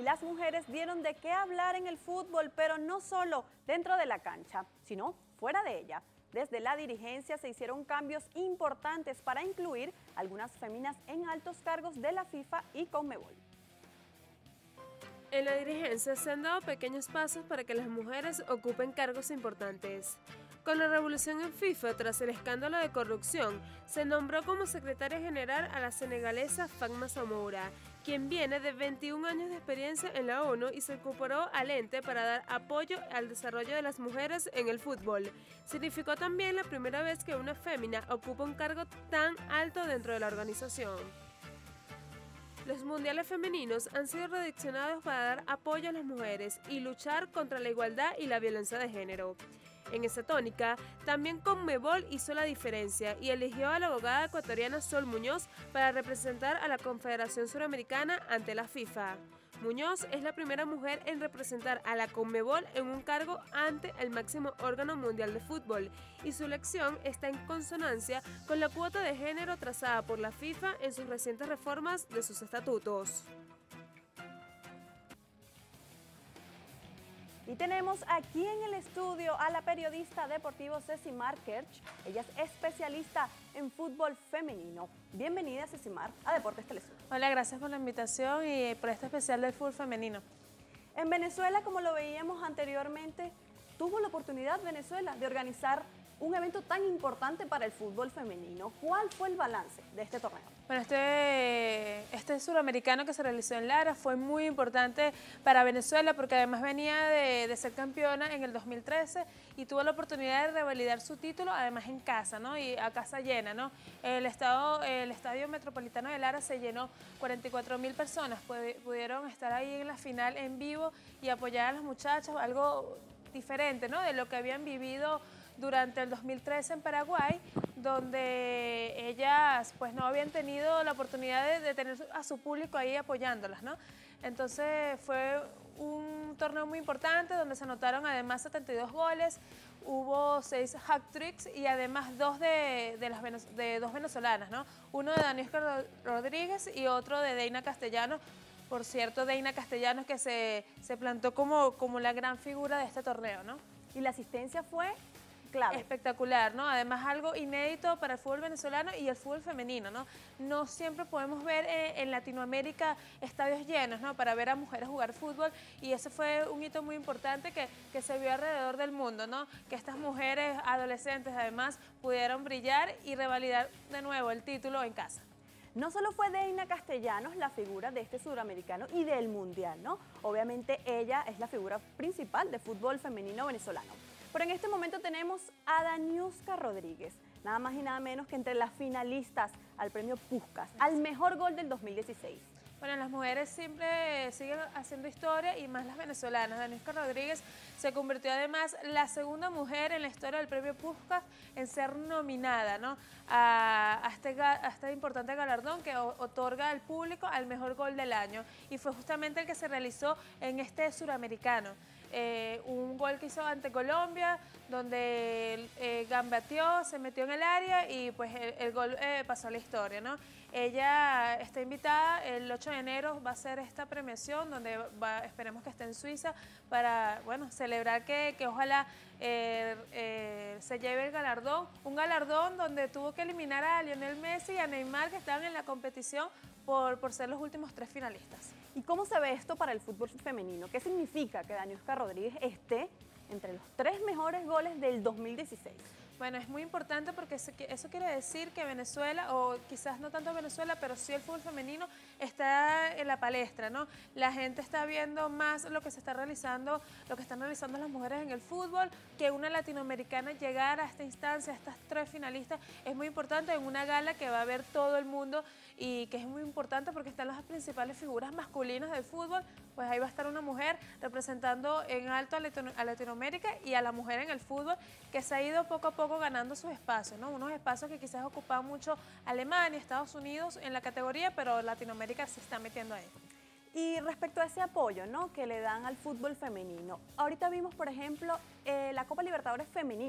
las mujeres dieron de qué hablar en el fútbol, pero no solo dentro de la cancha, sino fuera de ella. Desde la dirigencia se hicieron cambios importantes para incluir algunas féminas en altos cargos de la FIFA y Conmebol. En la dirigencia se han dado pequeños pasos para que las mujeres ocupen cargos importantes. Con la revolución en FIFA tras el escándalo de corrupción, se nombró como secretaria general a la senegalesa Fatma Samoura, quien viene de 21 años de experiencia en la ONU y se incorporó al ente para dar apoyo al desarrollo de las mujeres en el fútbol. Significó también la primera vez que una fémina ocupa un cargo tan alto dentro de la organización. Los mundiales femeninos han sido redireccionados para dar apoyo a las mujeres y luchar contra la igualdad y la violencia de género. En esa tónica, también Conmebol hizo la diferencia y eligió a la abogada ecuatoriana Sol Muñoz para representar a la Confederación Suramericana ante la FIFA. Muñoz es la primera mujer en representar a la Conmebol en un cargo ante el máximo órgano mundial de fútbol, y su elección está en consonancia con la cuota de género trazada por la FIFA en sus recientes reformas de sus estatutos. Y tenemos aquí en el estudio a la periodista deportivo Cecimar Kerch. Ella es especialista en fútbol femenino. Bienvenida, Cecimar, a Deportes Telesur. Hola, gracias por la invitación y por este especial del fútbol femenino. En Venezuela, como lo veíamos anteriormente, tuvo la oportunidad Venezuela de organizar un evento tan importante para el fútbol femenino. ¿Cuál fue el balance de este torneo? Bueno, este suramericano que se realizó en Lara fue muy importante para Venezuela porque además venía de ser campeona en el 2013 y tuvo la oportunidad de revalidar su título, además en casa, ¿no? Y a casa llena, ¿no? El estadio metropolitano de Lara se llenó, 44.000 personas pudieron estar ahí en la final en vivo y apoyar a las muchachas, algo diferente, ¿no? De lo que habían vivido durante el 2013 en Paraguay, donde ellas pues no habían tenido la oportunidad de tener a su público ahí apoyándolas, ¿no? Entonces fue un torneo muy importante donde se anotaron además 72 goles, hubo 6 hat-tricks y además dos dos venezolanas, ¿no? Uno de Daniela Rodríguez y otro de Deina Castellanos. Por cierto, Deina Castellanos que se plantó como la gran figura de este torneo, ¿no? Y la asistencia fue clave. Espectacular, ¿no? Además algo inédito para el fútbol venezolano y el fútbol femenino, ¿no? No siempre podemos ver en Latinoamérica estadios llenos, ¿no? Para ver a mujeres jugar fútbol, y ese fue un hito muy importante que se vio alrededor del mundo, ¿no? Que estas mujeres adolescentes además pudieron brillar y revalidar de nuevo el título en casa. No solo fue Deina Castellanos la figura de este suramericano y del mundial, ¿no? Obviamente ella es la figura principal de fútbol femenino venezolano. Pero en este momento tenemos a Daniuska Rodríguez, nada más y nada menos que entre las finalistas al premio Puskás, al mejor gol del 2016. Bueno, las mujeres siempre siguen haciendo historia y más las venezolanas. Daniuska Rodríguez se convirtió además la segunda mujer en la historia del premio Puskás en ser nominada, ¿no? a este importante galardón que otorga al público al mejor gol del año, y fue justamente el que se realizó en este suramericano. Un gol que hizo ante Colombia, donde gambeteó, se metió en el área y pues el gol pasó a la historia, ¿no? Ella está invitada, el 8 de enero va a ser esta premiación donde esperemos que esté en Suiza para, bueno, celebrar que ojalá se lleve el galardón, un galardón donde tuvo que eliminar a Lionel Messi y a Neymar, que estaban en la competición por ser los últimos 3 finalistas. ¿Y cómo se ve esto para el fútbol femenino? ¿Qué significa que Daniuska Rodríguez esté entre los 3 mejores goles del 2016? Bueno, es muy importante porque eso quiere decir que Venezuela, o quizás no tanto Venezuela, pero sí el fútbol femenino está en la palestra, ¿no? La gente está viendo más lo que se está realizando, lo que están realizando las mujeres en el fútbol, que una latinoamericana llegar a esta instancia, a estas 3 finalistas, es muy importante en una gala que va a ver todo el mundo y que es muy importante porque están las principales figuras masculinas del fútbol, pues ahí va a estar una mujer representando en alto a Latinoamérica y a la mujer en el fútbol, que se ha ido poco a poco ganando sus espacios, ¿no? Unos espacios que quizás ocupaban mucho Alemania, Estados Unidos en la categoría, pero Latinoamérica se está metiendo ahí. Y respecto a ese apoyo, ¿no?, que le dan al fútbol femenino, ahorita vimos, por ejemplo, la Copa Libertadores femenina.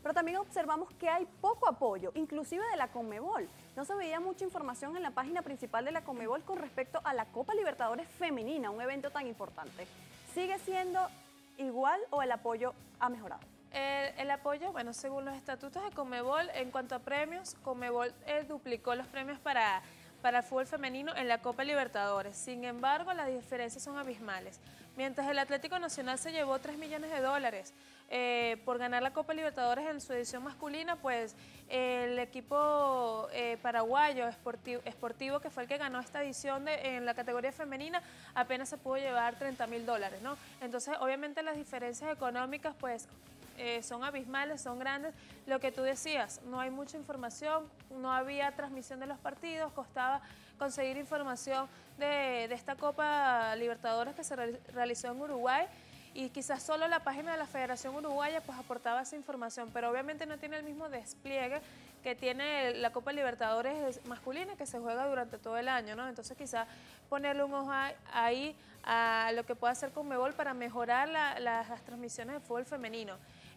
pero también observamos que hay poco apoyo, inclusive de la Conmebol. No se veía mucha información en la página principal de la Conmebol con respecto a la Copa Libertadores Femenina, un evento tan importante. ¿Sigue siendo igual o el apoyo ha mejorado? El apoyo, bueno, según los estatutos de Conmebol, en cuanto a premios, Conmebol duplicó los premios para el fútbol femenino en la Copa Libertadores. Sin embargo, las diferencias son abismales. Mientras el Atlético Nacional se llevó $3 millones por ganar la Copa Libertadores en su edición masculina, pues el equipo paraguayo Sportivo, que fue el que ganó esta edición en la categoría femenina, apenas se pudo llevar $30.000, ¿no? Entonces, obviamente las diferencias económicas, pues, son abismales, son grandes. Lo que tú decías, no hay mucha información, no había transmisión de los partidos, costaba conseguir información de esta Copa Libertadores que se realizó en Uruguay, y quizás solo la página de la Federación Uruguaya pues aportaba esa información, pero obviamente no tiene el mismo despliegue que tiene la Copa Libertadores masculina, que se juega durante todo el año, ¿no? Entonces quizás ponerle un ojo ahí a lo que puede hacer Conmebol para mejorar las transmisiones de fútbol femenino.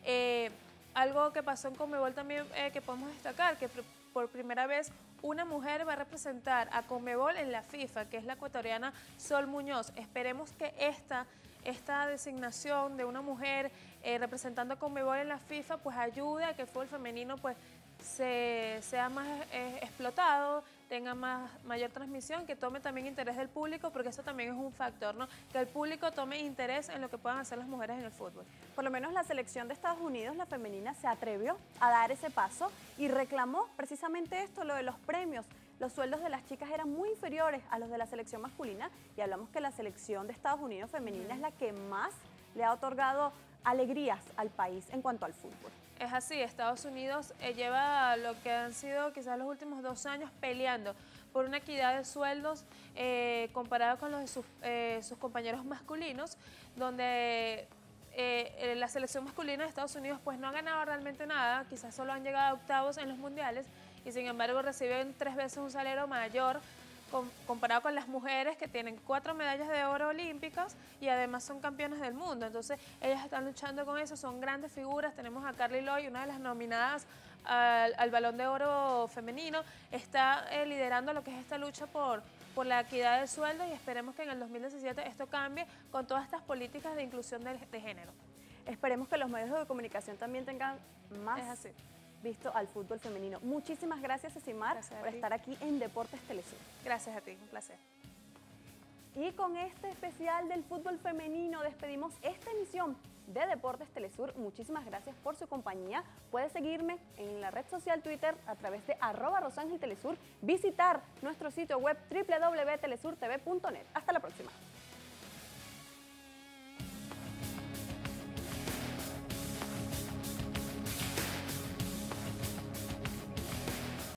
Algo que pasó en Conmebol también que podemos destacar, que por primera vez una mujer va a representar a Conmebol en la FIFA, que es la ecuatoriana Sol Muñoz. Esperemos que esta designación de una mujer representando a Conmebol en la FIFA pues ayude a que el fútbol femenino pues sea más explotado, tenga mayor transmisión, que tome también interés del público, porque eso también es un factor, ¿no? Que el público tome interés en lo que puedan hacer las mujeres en el fútbol. Por lo menos la selección de Estados Unidos, la femenina, se atrevió a dar ese paso y reclamó precisamente esto, lo de los premios. Los sueldos de las chicas eran muy inferiores a los de la selección masculina, y hablamos que la selección de Estados Unidos femenina es la que más le ha otorgado alegrías al país en cuanto al fútbol. Es así, Estados Unidos lleva lo que han sido quizás los últimos 2 años peleando por una equidad de sueldos comparado con los de sus compañeros masculinos, donde la selección masculina de Estados Unidos pues no ha ganado realmente nada, quizás solo han llegado a octavos en los mundiales, y sin embargo reciben 3 veces un salario mayor comparado con las mujeres, que tienen 4 medallas de oro olímpicas y además son campeonas del mundo. Entonces ellas están luchando con eso, son grandes figuras. Tenemos a Carly Lloyd, una de las nominadas al Balón de Oro femenino, está liderando lo que es esta lucha por la equidad de sueldo, y esperemos que en el 2017 esto cambie con todas estas políticas de inclusión de género. Esperemos que los medios de comunicación también tengan más visto al fútbol femenino. Muchísimas gracias, Cecimar, por estar aquí en Deportes Telesur. Gracias a ti, un placer. Y con este especial del fútbol femenino despedimos esta emisión de Deportes Telesur. Muchísimas gracias por su compañía. Puedes seguirme en la red social Twitter a través de @rosangeltelesur, visitar nuestro sitio web www.telesurtv.net. Hasta la próxima.